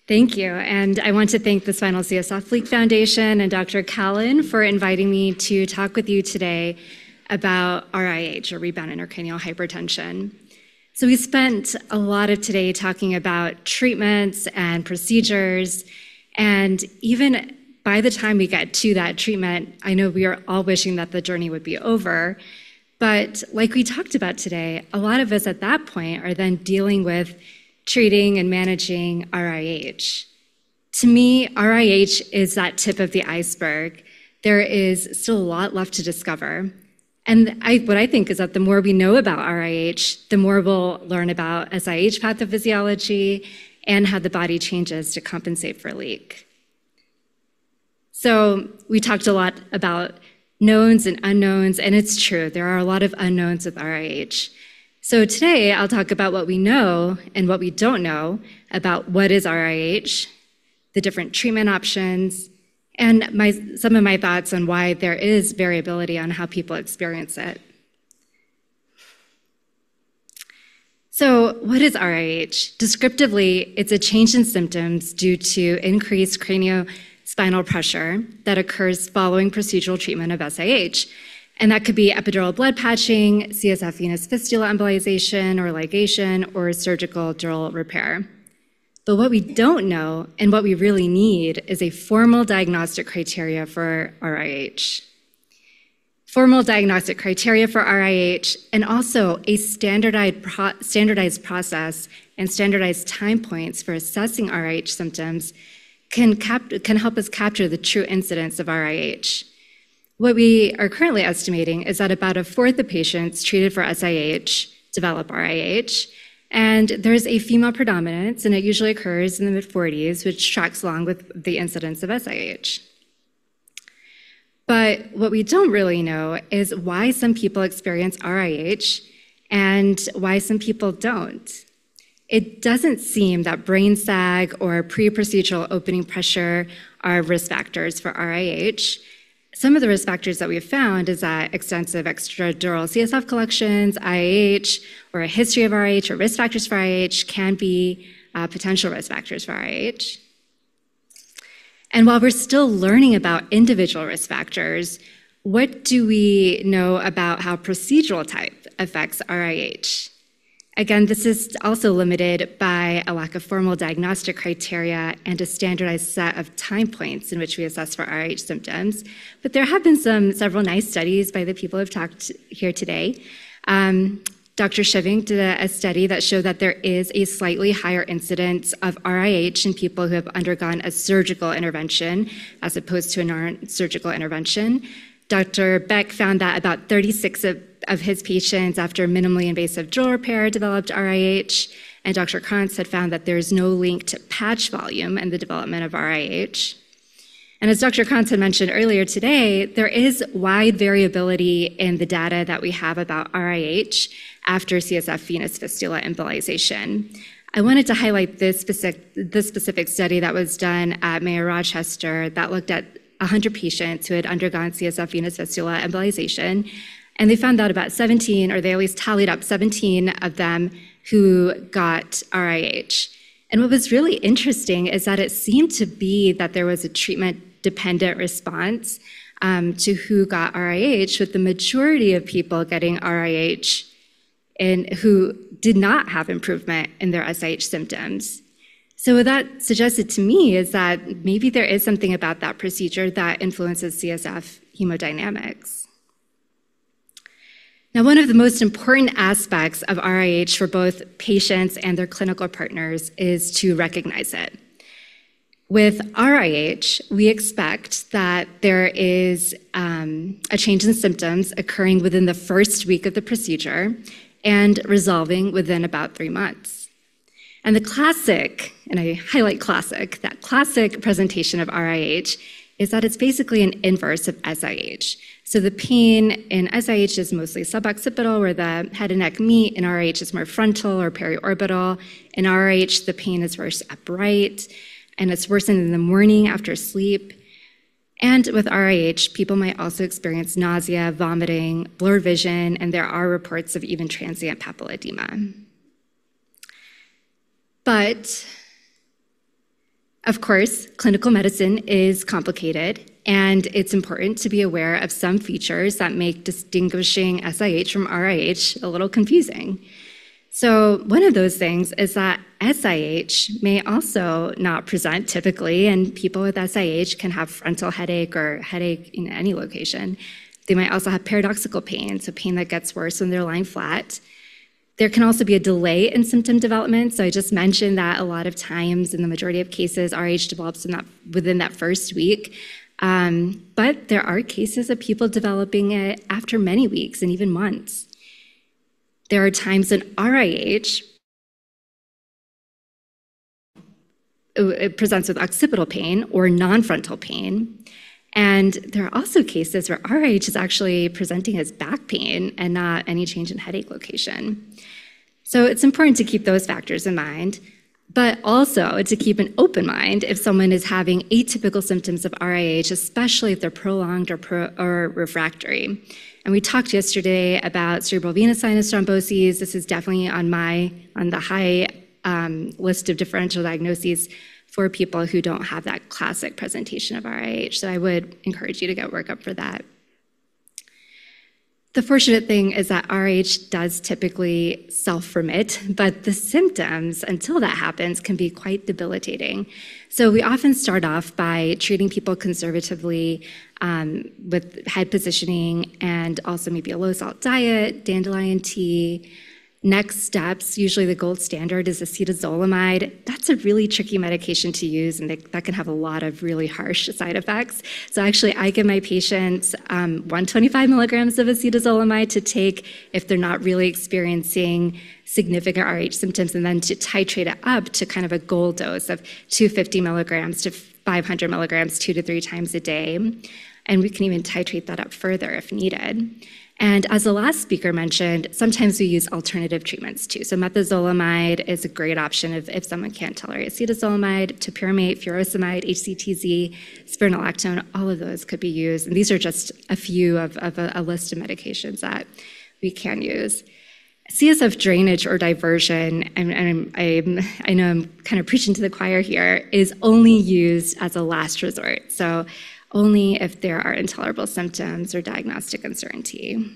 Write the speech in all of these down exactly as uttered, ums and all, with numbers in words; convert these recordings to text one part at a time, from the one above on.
Thank you, and I want to thank the Spinal C S F Leak Foundation and Doctor Callen for inviting me to talk with you today about R I H, or Rebound Intercranial Hypertension. So we spent a lot of today talking about treatments and procedures, and even by the time we get to that treatment, I know we are all wishing that the journey would be over, but like we talked about today, a lot of us at that point are then dealing with treating and managing R I H. To me, R I H is that tip of the iceberg. There is still a lot left to discover. And I, what I think is that the more we know about R I H, the more we'll learn about S I H pathophysiology and how the body changes to compensate for leak. So we talked a lot about knowns and unknowns, and it's true, there are a lot of unknowns with R I H. So today, I'll talk about what we know and what we don't know about what is R I H, the different treatment options, and my, some of my thoughts on why there is variability on how people experience it. So what is R I H? Descriptively, it's a change in symptoms due to increased craniospinal pressure that occurs following procedural treatment of S I H. And that could be epidural blood patching, C S F venous fistula embolization or ligation, or surgical dural repair. But what we don't know and what we really need is a formal diagnostic criteria for R I H. Formal diagnostic criteria for R I H, and also a standardized, pro standardized process and standardized time points for assessing R I H symptoms can, cap can help us capture the true incidence of R I H. What we are currently estimating is that about a fourth of patients treated for S I H develop R I H, and there's a female predominance, and it usually occurs in the mid forties, which tracks along with the incidence of S I H. But what we don't really know is why some people experience R I H and why some people don't. It doesn't seem that brain sag or pre-procedural opening pressure are risk factors for R I H. Some of the risk factors that we've found is that extensive extradural C S F collections, I I H, or a history of R I H, or risk factors for R I H can be uh, potential risk factors for R I H. And while we're still learning about individual risk factors, what do we know about how procedural type affects R I H? Again, this is also limited by a lack of formal diagnostic criteria and a standardized set of time points in which we assess for R I H symptoms. But there have been some several nice studies by the people who have talked here today. Um, Doctor Shiving did a, a study that showed that there is a slightly higher incidence of R I H in people who have undergone a surgical intervention as opposed to a non-surgical intervention. Doctor Beck found that about thirty-six of of his patients after minimally invasive dural repair developed R I H, and Doctor Krantz had found that there's no link to patch volume and the development of R I H. And as Doctor Krantz had mentioned earlier today, there is wide variability in the data that we have about R I H after C S F venous fistula embolization. I wanted to highlight this specific, this specific study that was done at Mayo Rochester that looked at one hundred patients who had undergone C S F venous fistula embolization. And they found that about seventeen, or they at least tallied up seventeen of them who got R I H. And what was really interesting is that it seemed to be that there was a treatment-dependent response um, to who got R I H, with the majority of people getting R I H and who did not have improvement in their S I H symptoms. So what that suggested to me is that maybe there is something about that procedure that influences C S F hemodynamics. Now, one of the most important aspects of R I H for both patients and their clinical partners is to recognize it. With R I H, we expect that there is um, a change in symptoms occurring within the first week of the procedure and resolving within about three months. And the classic, and I highlight classic, that classic presentation of R I H is that it's basically an inverse of S I H. So the pain in S I H is mostly suboccipital, where the head and neck meet. In R I H, it's more frontal or periorbital. In R I H, the pain is worse upright, and it's worsened in the morning after sleep. And with R I H, people might also experience nausea, vomiting, blurred vision, and there are reports of even transient papilledema. But Of course, clinical medicine is complicated, and it's important to be aware of some features that make distinguishing S I H from R I H a little confusing. So one of those things is that S I H may also not present typically, and people with S I H can have frontal headache or headache in any location. They might also have paradoxical pain, so pain that gets worse when they're lying flat. There can also be a delay in symptom development. So I just mentioned that a lot of times in the majority of cases, R I H develops in that, within that first week. Um, but there are cases of people developing it after many weeks and even months. There are times in R I H, it presents with occipital pain or non-frontal pain. And there are also cases where R I H is actually presenting as back pain and not any change in headache location. So it's important to keep those factors in mind, but also to keep an open mind if someone is having atypical symptoms of R I H, especially if they're prolonged or, pro or refractory. And we talked yesterday about cerebral venous sinus thromboses. This is definitely on my on the high um, list of differential diagnoses for people who don't have that classic presentation of R I H. So I would encourage you to get workup for that. The fortunate thing is that R I H does typically self-remit, but the symptoms, until that happens, can be quite debilitating. So we often start off by treating people conservatively um, with head positioning and also maybe a low-salt diet, dandelion tea. Next steps, usually the gold standard is acetazolamide. That's a really tricky medication to use, and they, that can have a lot of really harsh side effects. So actually, I give my patients um, one hundred twenty-five milligrams of acetazolamide to take if they're not really experiencing significant R I H symptoms, and then to titrate it up to kind of a gold dose of two hundred fifty milligrams to five hundred milligrams two to three times a day. And we can even titrate that up further if needed. And as the last speaker mentioned, sometimes we use alternative treatments too. So methazolamide is a great option if, if someone can't tolerate acetazolamide, topiramate, furosemide, H C T Z, spironolactone, all of those could be used. And these are just a few of, of a, a list of medications that we can use. C S F drainage or diversion, and, and I'm, I know I'm kind of preaching to the choir here, is only used as a last resort. So only if there are intolerable symptoms or diagnostic uncertainty.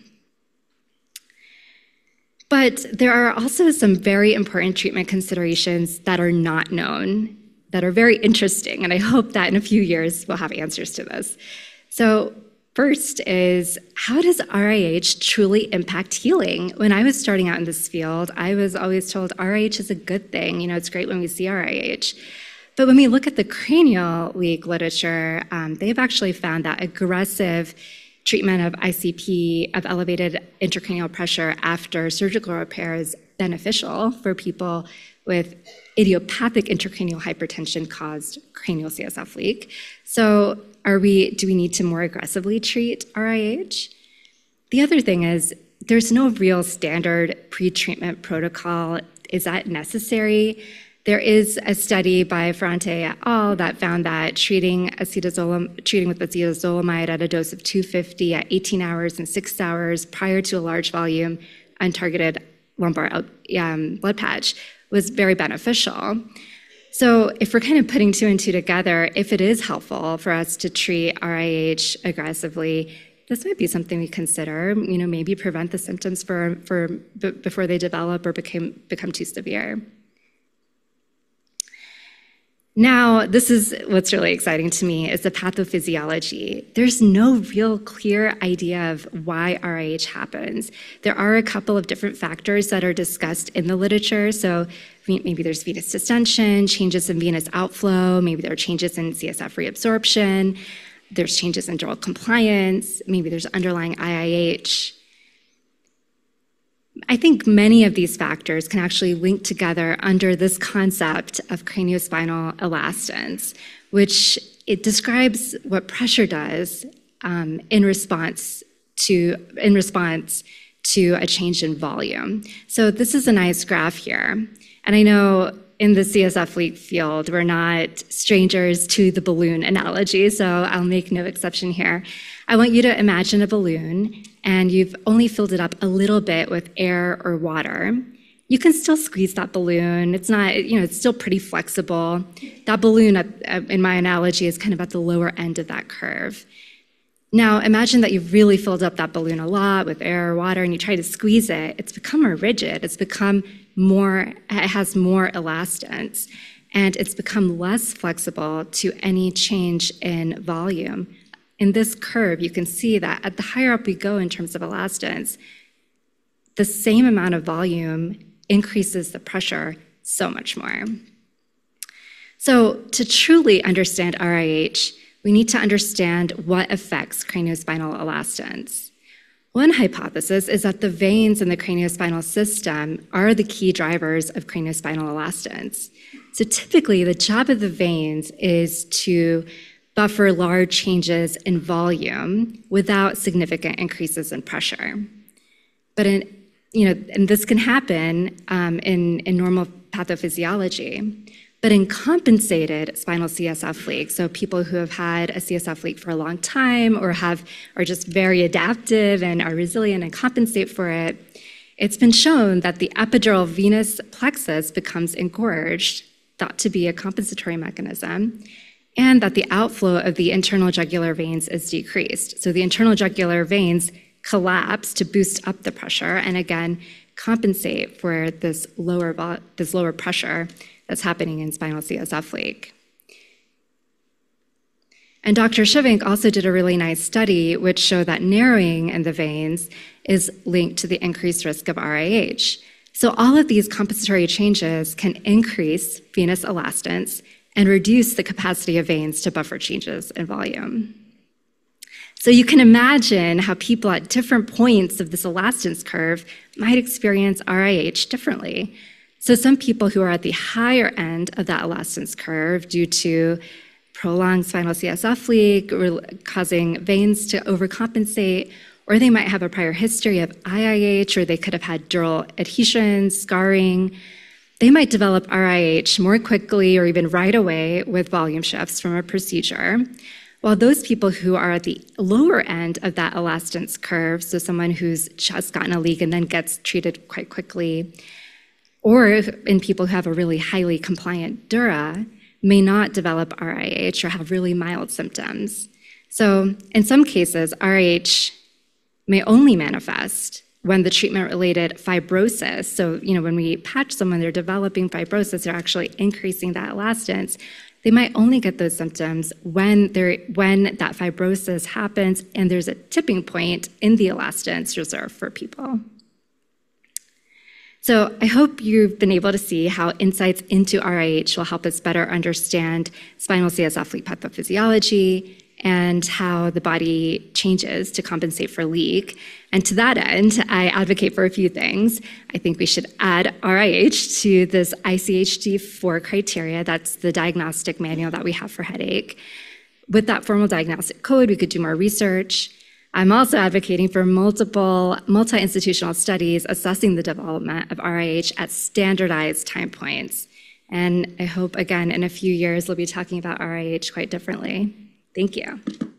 But there are also some very important treatment considerations that are not known, that are very interesting, and I hope that in a few years we'll have answers to this. So first is, how does R I H truly impact healing? When I was starting out in this field, I was always told R I H is a good thing. You know, it's great when we see R I H. But when we look at the cranial leak literature, um, they've actually found that aggressive treatment of I C P, of elevated intracranial pressure after surgical repair is beneficial for people with idiopathic intracranial hypertension caused cranial C S F leak. So are we, do we need to more aggressively treat R I H? The other thing is, there's no real standard pre-treatment protocol. Is that necessary? There is a study by Ferrante et al. That found that treating, acetazolam, treating with acetazolamide at a dose of two hundred fifty at eighteen hours and six hours prior to a large volume untargeted lumbar um, blood patch was very beneficial. So if we're kind of putting two and two together, if it is helpful for us to treat R I H aggressively, this might be something we consider, you know, maybe prevent the symptoms for, for, b before they develop or become, become too severe. Now, this is what's really exciting to me, is the pathophysiology. There's no real clear idea of why R I H happens. There are a couple of different factors that are discussed in the literature. So maybe there's venous distension, changes in venous outflow, maybe there are changes in C S F reabsorption, there's changes in dural compliance, maybe there's underlying I I H. I think many of these factors can actually link together under this concept of craniospinal elastance, which it describes what pressure does um, in response to in response to a change in volume. So this is a nice graph here, and I know in the C S F leak field we're not strangers to the balloon analogy, so I'll make no exception here. I want you to imagine a balloon, and you've only filled it up a little bit with air or water. you can still squeeze that balloon. It's not, you know, it's still pretty flexible. That balloon, at, in my analogy, is kind of at the lower end of that curve. Now, imagine that you've really filled up that balloon a lot with air or water, and you try to squeeze it. It's become more rigid. It's become more, it has more elastance, and it's become less flexible to any change in volume. In this curve, you can see that at the higher up we go in terms of elastance, the same amount of volume increases the pressure so much more. So to truly understand R I H, we need to understand what affects craniospinal elastance. One hypothesis is that the veins in the craniospinal system are the key drivers of craniospinal elastance. So typically, the job of the veins is to buffer large changes in volume without significant increases in pressure. But in, you know, and this can happen um, in, in normal pathophysiology. But in compensated spinal C S F leak, so people who have had a C S F leak for a long time or have are just very adaptive and are resilient and compensate for it, it's been shown that the epidural venous plexus becomes engorged, thought to be a compensatory mechanism, and that the outflow of the internal jugular veins is decreased. So the internal jugular veins collapse to boost up the pressure and again compensate for this lower, this lower pressure that's happening in spinal C S F leak. And Doctor Shivink also did a really nice study which showed that narrowing in the veins is linked to the increased risk of R I H. So all of these compensatory changes can increase venous elastance and reduce the capacity of veins to buffer changes in volume. So you can imagine how people at different points of this elastance curve might experience R I H differently. So some people who are at the higher end of that elastance curve due to prolonged spinal C S F leak causing veins to overcompensate, or they might have a prior history of I I H, or they could have had dural adhesions, scarring. They might develop R I H more quickly or even right away with volume shifts from a procedure. While those people who are at the lower end of that elastance curve, so someone who's just gotten a leak and then gets treated quite quickly, or in people who have a really highly compliant dura, may not develop R I H or have really mild symptoms. So in some cases, R I H may only manifest when the treatment-related fibrosis, so you know, when we patch someone, they're developing fibrosis, they're actually increasing that elastance, they might only get those symptoms when, when that fibrosis happens and there's a tipping point in the elastance reserved for people. So I hope you've been able to see how insights into R I H will help us better understand spinal C S F leak pathophysiology and how the body changes to compensate for leak. And to that end, I advocate for a few things. I think we should add R I H to this I C H D four criteria. That's the diagnostic manual that we have for headache. With that formal diagnostic code, we could do more research. I'm also advocating for multiple multi-institutional studies assessing the development of R I H at standardized time points. And I hope, again, in a few years, we'll be talking about R I H quite differently. Thank you.